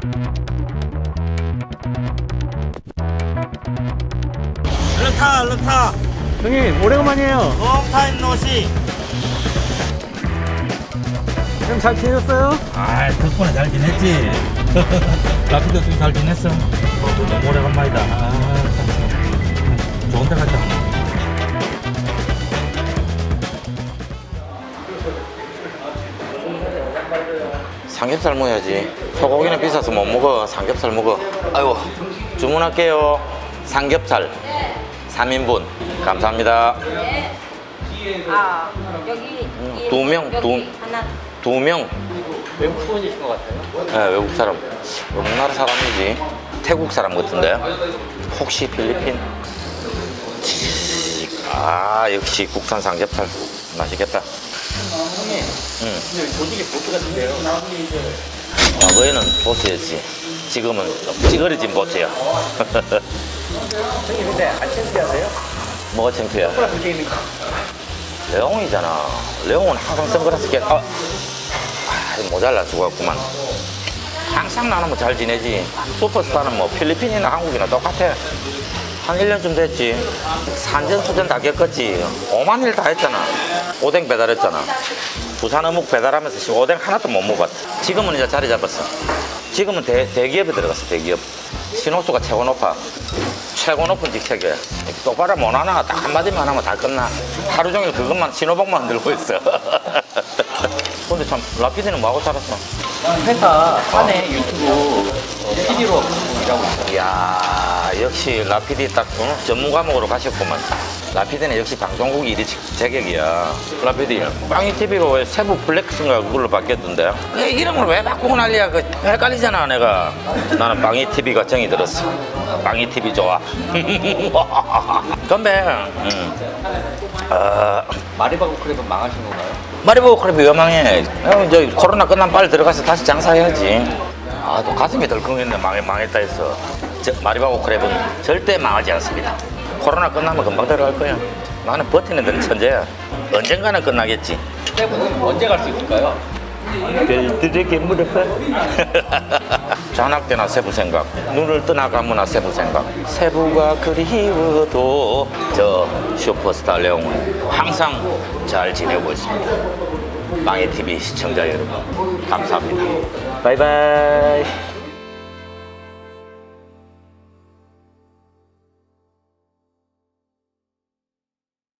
얼른 타. 형님 오래간만이에요. 롱타임 노시. 형 잘 지내셨어요? 아, 덕분에 잘 지냈지. 라피도 어떻게 잘 지냈어? 너무 오래간만이다. 좋은 데 가자. 삼겹살 먹어야지. 소고기는 비싸서 못 먹어. 삼겹살 먹어. 아이고, 주문할게요. 삼겹살 3인분. 감사합니다. 아, 여기 두 명, 하나. 두 명. 외국 분이신 것 같아요. 네, 외국 사람. 어느 나라 사람이지? 태국 사람 같은데? 혹시 필리핀? 아, 역시 국산 삼겹살. 맛있겠다. 형님, 근데 조직이 보트 같은데요? 과거에는 보스였지. 지금은 좀 찌그러진 보스야. 형님 근데 안 창피하세요? 뭐가 창피해? 선글라스 끼는 거. 레옹이잖아. 레옹은 항상 선글라스 끼. 모자랄 수가 없구만. 항상 나는 뭐 잘 지내지. 슈퍼스타는 뭐 필리핀이나 한국이나 똑같아. 한 1년쯤 됐지. 산전수전 다 겪었지. 5만 일 다 했잖아. 오뎅 배달했잖아. 부산 어묵 배달하면서 지금 오뎅 하나도 못 먹었다. 지금은 이제 자리 잡았어. 지금은 대기업에 들어갔어. 대기업. 신호수가 최고 높아. 최고 높은 직책이야. 똑바로 못 하나 딱 한마디만 하면 다 끝나. 하루 종일 그것만 신호복만 들고 있어. 근데 참 라피디는 뭐하고 살았어? 회사 안에 유튜브 PD로 일하고 있어요. 이야, 역시 라피디 딱 전문 과목으로 가셨구만. 라피디는 역시 방송국 일이 제격이야. 라피디, 빵이TV가 왜 세부 플렉스인가 그걸로 바뀌었던데? 그 이름을 왜 바꾸고 난리야? 그 헷갈리잖아, 내가. 나는 빵이TV가 정이 들었어. 빵이TV 좋아. 건배. 마리바고 크랩은 망하신 건가요? 마리보 크랩 위험해. 저 코로나 끝나면 빨리 들어가서 다시 장사해야지. 아, 또 가슴이 덜컹했네. 망했다 했어. 마리바고 크랩은 절대 망하지 않습니다. 코로나 끝나면 금방 들어갈 거야. 나는 버티는 데는 천재야. 언젠가는 끝나겠지. 세부는 언제 갈 수 있을까요? 별들의 괴물을 잔악 때나 세부 생각, 눈을 떠나가무나 세부 생각. 세부가 그리워도 저 슈퍼스타 레옹은 항상 잘 지내고 있습니다. 빵이TV 시청자 여러분, 감사합니다. 바이바이.